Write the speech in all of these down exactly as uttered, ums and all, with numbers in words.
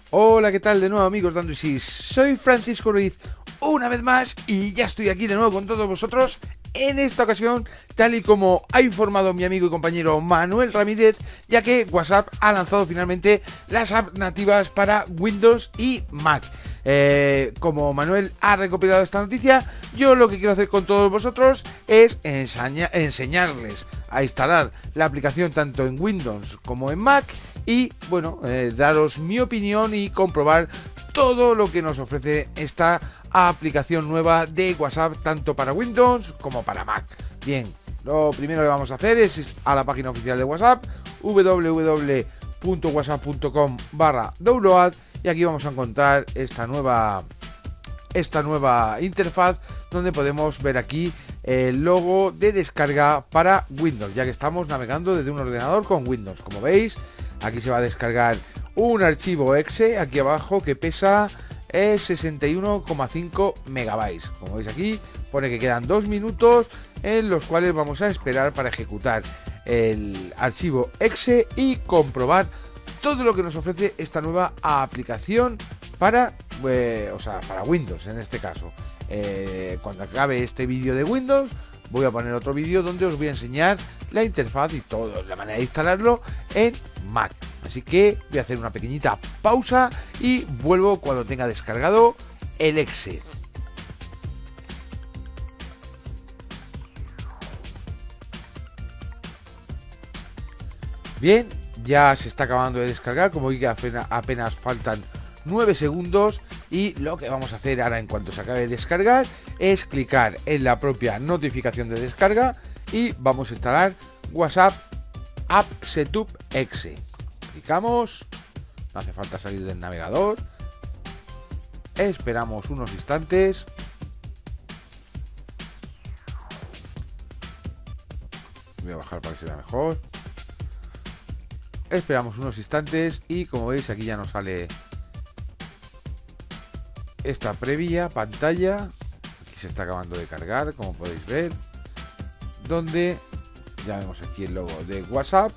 Hola, ¿qué tal? De nuevo, amigos de Android. Soy Francisco Ruiz, una vez más, y ya estoy aquí de nuevo con todos vosotros. En esta ocasión, tal y como ha informado mi amigo y compañero Manuel Ramírez, ya que WhatsApp ha lanzado finalmente las apps nativas para Windows y Mac. Eh, como Manuel ha recopilado esta noticia, yo lo que quiero hacer con todos vosotros es enseña enseñarles a instalar la aplicación tanto en Windows como en Mac y, bueno, eh, daros mi opinión y comprobar todo lo que nos ofrece esta aplicación nueva de WhatsApp tanto para Windows como para Mac. Bien, lo primero que vamos a hacer es ir a la página oficial de WhatsApp, w w w punto whatsapp punto com barra download, y aquí vamos a encontrar esta nueva esta nueva interfaz donde podemos ver aquí el logo de descarga para Windows, ya que estamos navegando desde un ordenador con Windows. Como veis, aquí se va a descargar un archivo exe aquí abajo que pesa eh, sesenta y uno coma cinco megabytes. Como veis, aquí pone que quedan dos minutos en los cuales vamos a esperar para ejecutar el archivo exe y comprobar todo lo que nos ofrece esta nueva aplicación para, eh, o sea, para Windows en este caso. Eh, cuando acabe este vídeo de Windows, voy a poner otro vídeo donde os voy a enseñar la interfaz y todo, la manera de instalarlo en Mac. Así que voy a hacer una pequeñita pausa y vuelvo cuando tenga descargado el exe. Bien, ya se está acabando de descargar, como veis apenas, apenas faltan nueve segundos, y lo que vamos a hacer ahora en cuanto se acabe de descargar es clicar en la propia notificación de descarga y vamos a instalar WhatsApp App Setup Exe. Clicamos, no hace falta salir del navegador, esperamos unos instantes. Voy a bajar para que se vea mejor. Esperamos unos instantes y, como veis, aquí ya nos sale esta previa pantalla. Aquí se está acabando de cargar, como podéis ver, donde ya vemos aquí el logo de WhatsApp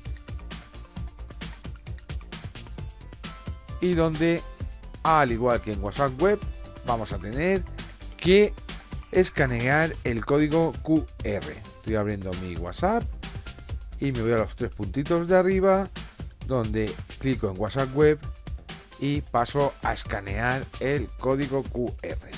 y donde, al igual que en WhatsApp Web, vamos a tener que escanear el código cu erre. Estoy abriendo mi WhatsApp y me voy a los tres puntitos de arriba, donde clico en WhatsApp Web y paso a escanear el código cu erre.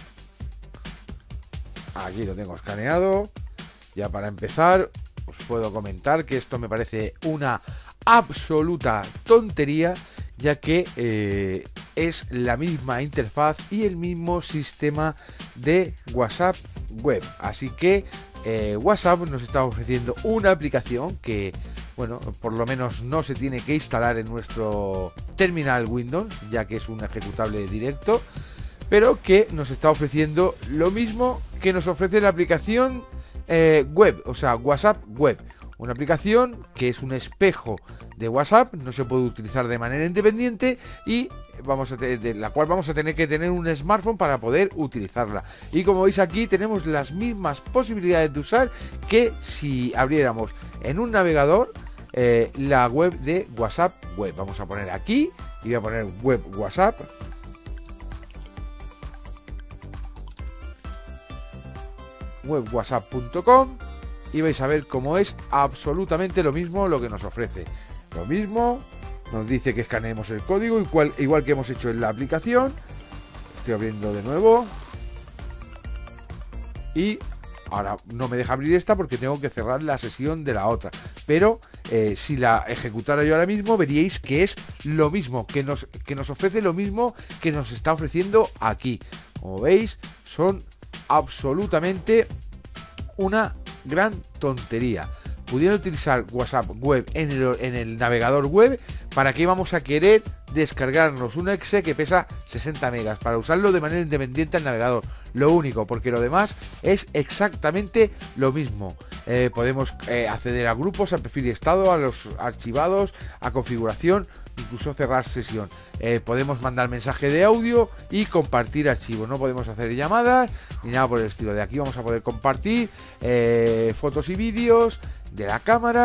Aquí lo tengo escaneado. Ya para empezar, os puedo comentar que esto me parece una absoluta tontería, ya que eh, es la misma interfaz y el mismo sistema de WhatsApp Web. Así que eh, WhatsApp nos está ofreciendo una aplicación que, bueno, por lo menos no se tiene que instalar en nuestro terminal Windows, ya que es un ejecutable directo, pero que nos está ofreciendo lo mismo que nos ofrece la aplicación eh, web, o sea, WhatsApp Web. Una aplicación que es un espejo de WhatsApp, no se puede utilizar de manera independiente y vamos a de la cual vamos a tener que tener un smartphone para poder utilizarla. Y como veis, aquí tenemos las mismas posibilidades de usar que si abriéramos en un navegador eh, la web de WhatsApp Web. Vamos a poner aquí y voy a poner web WhatsApp. web whatsapp punto com y vais a ver cómo es absolutamente lo mismo lo que nos ofrece. Lo mismo, nos dice que escaneemos el código, igual, igual que hemos hecho en la aplicación. Estoy abriendo de nuevo. Y ahora no me deja abrir esta porque tengo que cerrar la sesión de la otra. Pero eh, si la ejecutara yo ahora mismo, veríais que es lo mismo, que nos, que nos ofrece lo mismo que nos está ofreciendo aquí. Como veis, son absolutamente una gran tontería. Pudiendo utilizar WhatsApp Web en el, en el navegador web, ¿para qué vamos a querer descargarnos un exe que pesa sesenta megas para usarlo de manera independiente al navegador? Lo único, porque lo demás es exactamente lo mismo. Eh, podemos eh, acceder a grupos, al perfil de estado, a los archivados, a configuración, incluso cerrar sesión. Eh, podemos mandar mensaje de audio y compartir archivos. No podemos hacer llamadas ni nada por el estilo. De aquí vamos a poder compartir eh, fotos y vídeos de la cámara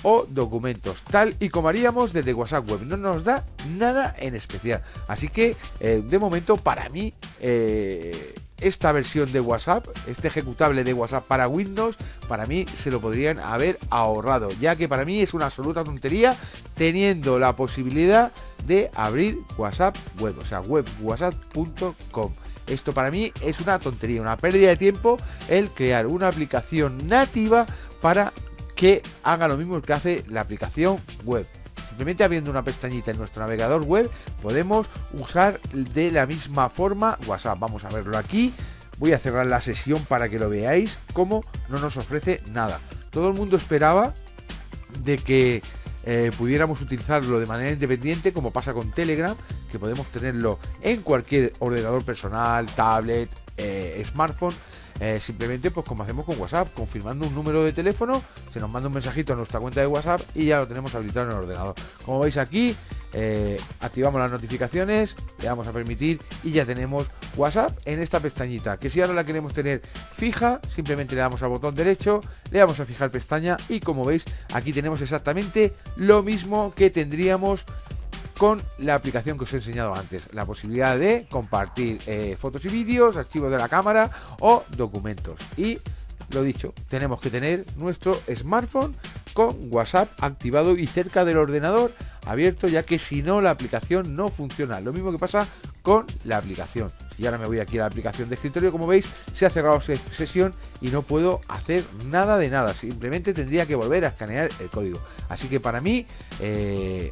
o documentos, tal y como haríamos desde WhatsApp Web. No nos da nada en especial. Así que eh, de momento para mí eh, esta versión de WhatsApp, este ejecutable de WhatsApp para Windows, para mí se lo podrían haber ahorrado, ya que para mí es una absoluta tontería teniendo la posibilidad de abrir WhatsApp Web, o sea, web whatsapp punto com. Esto para mí es una tontería, una pérdida de tiempo el crear una aplicación nativa para que haga lo mismo que hace la aplicación web. Simplemente abriendo una pestañita en nuestro navegador web podemos usar de la misma forma WhatsApp. Vamos a verlo aquí. Voy a cerrar la sesión para que lo veáis cómo no nos ofrece nada. Todo el mundo esperaba de que eh, pudiéramos utilizarlo de manera independiente, como pasa con Telegram, que podemos tenerlo en cualquier ordenador personal, tablet, eh, smartphone. Eh, simplemente pues como hacemos con WhatsApp, confirmando un número de teléfono, se nos manda un mensajito a nuestra cuenta de WhatsApp y ya lo tenemos habilitado en el ordenador. Como veis aquí, eh, activamos las notificaciones, le damos a permitir y ya tenemos WhatsApp en esta pestañita, que si ahora la queremos tener fija, simplemente le damos al botón derecho, le damos a fijar pestaña y como veis aquí tenemos exactamente lo mismo que tendríamos con la aplicación que os he enseñado antes, la posibilidad de compartir eh, fotos y vídeos, archivos de la cámara o documentos. Y lo dicho, tenemos que tener nuestro smartphone con WhatsApp activado y cerca del ordenador abierto, ya que si no la aplicación no funciona. Lo mismo que pasa con la aplicación. Y ahora me voy aquí a la aplicación de escritorio, como veis se ha cerrado sesión y no puedo hacer nada de nada, simplemente tendría que volver a escanear el código. Así que para mí eh,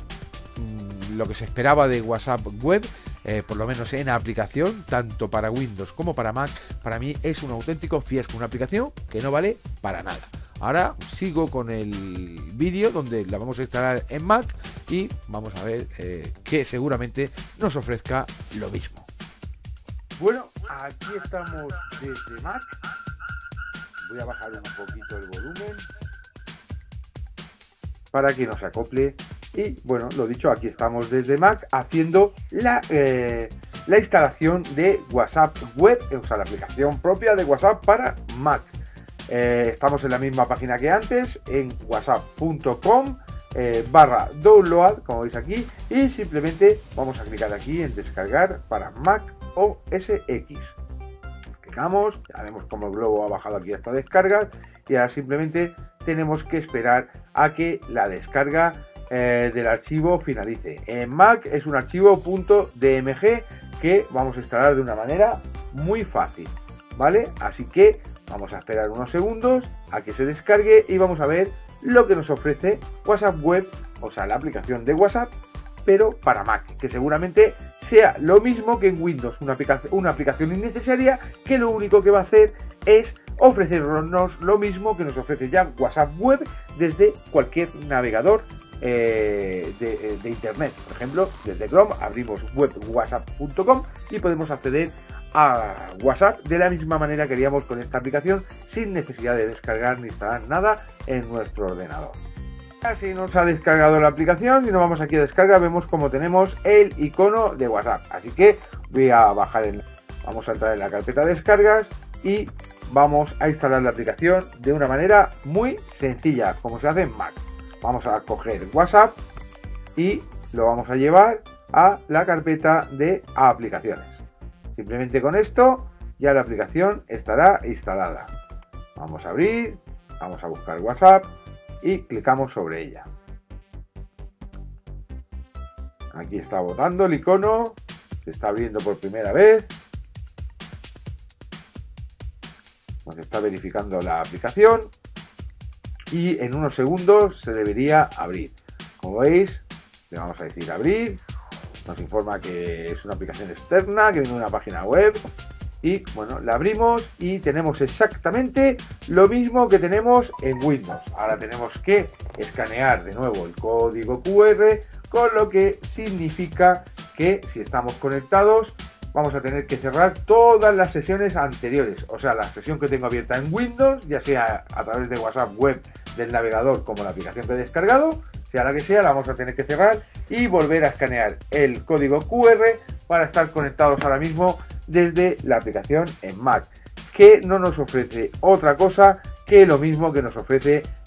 lo que se esperaba de WhatsApp Web, eh, por lo menos en aplicación, tanto para Windows como para Mac, para mí es un auténtico fiasco, una aplicación que no vale para nada. Ahora sigo con el vídeo donde la vamos a instalar en Mac y vamos a ver eh, que seguramente nos ofrezca lo mismo. Bueno, aquí estamos desde Mac. Voy a bajar un poquito el volumen para que nos acople. Y bueno, lo dicho, aquí estamos desde Mac haciendo la, eh, la instalación de WhatsApp Web, o sea, la aplicación propia de WhatsApp para Mac. Eh, estamos en la misma página que antes, en whatsapp punto com eh, barra download, como veis aquí, y simplemente vamos a clicar aquí en descargar para Mac O S X. Clicamos, ya vemos como el globo ha bajado aquí hasta descargas y ahora simplemente tenemos que esperar a que la descarga Eh, del archivo finalice. En Mac es un archivo .dmg que vamos a instalar de una manera muy fácil, ¿vale? Así que vamos a esperar unos segundos a que se descargue y vamos a ver lo que nos ofrece WhatsApp Web, o sea, la aplicación de WhatsApp, pero para Mac, que seguramente sea lo mismo que en Windows, una aplicación, una aplicación innecesaria que lo único que va a hacer es ofrecernos lo mismo que nos ofrece ya WhatsApp Web desde cualquier navegador Eh, de, de internet. Por ejemplo, desde Chrome abrimos web whatsapp punto com y podemos acceder a WhatsApp de la misma manera que haríamos con esta aplicación, sin necesidad de descargar ni instalar nada en nuestro ordenador. Así nos ha descargado la aplicación y nos vamos aquí a descarga, vemos como tenemos el icono de WhatsApp. Así que voy a bajar en, vamos a entrar en la carpeta de descargas y vamos a instalar la aplicación de una manera muy sencilla, como se hace en Mac. Vamos a coger WhatsApp y lo vamos a llevar a la carpeta de aplicaciones. Simplemente con esto ya la aplicación estará instalada. Vamos a abrir, vamos a buscar WhatsApp y clicamos sobre ella. Aquí está botando el icono, se está abriendo por primera vez. Nos está verificando la aplicación. Y en unos segundos se debería abrir. Como veis, le vamos a decir abrir. Nos informa que es una aplicación externa, que viene de una página web. Y bueno, la abrimos y tenemos exactamente lo mismo que tenemos en Windows. Ahora tenemos que escanear de nuevo el código Q R, con lo que significa que si estamos conectados vamos a tener que cerrar todas las sesiones anteriores, o sea, la sesión que tengo abierta en Windows, ya sea a través de WhatsApp Web del navegador como la aplicación que he descargado, sea la que sea, la vamos a tener que cerrar y volver a escanear el código Q R para estar conectados ahora mismo desde la aplicación en Mac, que no nos ofrece otra cosa que lo mismo que nos ofrece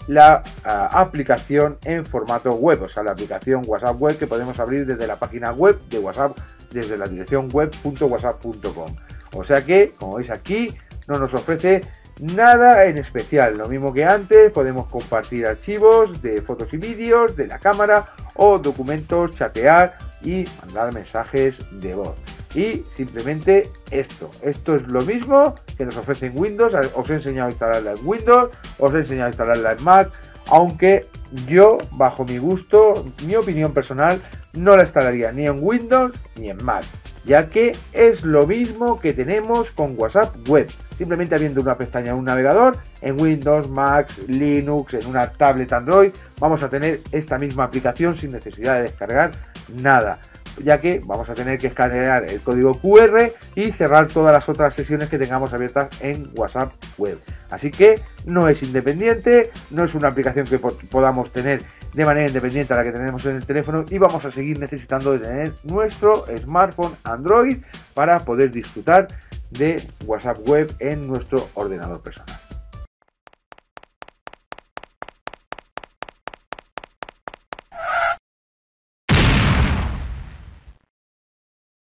la uh, aplicación en formato web, o sea, la aplicación WhatsApp web que podemos abrir desde la página web de WhatsApp, desde la dirección web punto whatsapp punto com. O sea que, como veis aquí, no nos ofrece nada en especial. Lo mismo que antes, podemos compartir archivos de fotos y vídeos de la cámara o documentos, chatear y mandar mensajes de voz. Y simplemente esto, esto es lo mismo que nos ofrece en Windows. Os he enseñado a instalarla en Windows, os he enseñado a instalarla en Mac, aunque yo, bajo mi gusto, mi opinión personal, no la instalaría ni en Windows ni en Mac, ya que es lo mismo que tenemos con WhatsApp Web. Simplemente abriendo una pestaña en un navegador, en Windows, Mac, Linux, en una tablet Android, vamos a tener esta misma aplicación sin necesidad de descargar nada, ya que vamos a tener que escanear el código cu erre y cerrar todas las otras sesiones que tengamos abiertas en WhatsApp Web. Así que no es independiente, no es una aplicación que podamos tener de manera independiente a la que tenemos en el teléfono, y vamos a seguir necesitando de tener nuestro smartphone Android para poder disfrutar de WhatsApp Web en nuestro ordenador personal.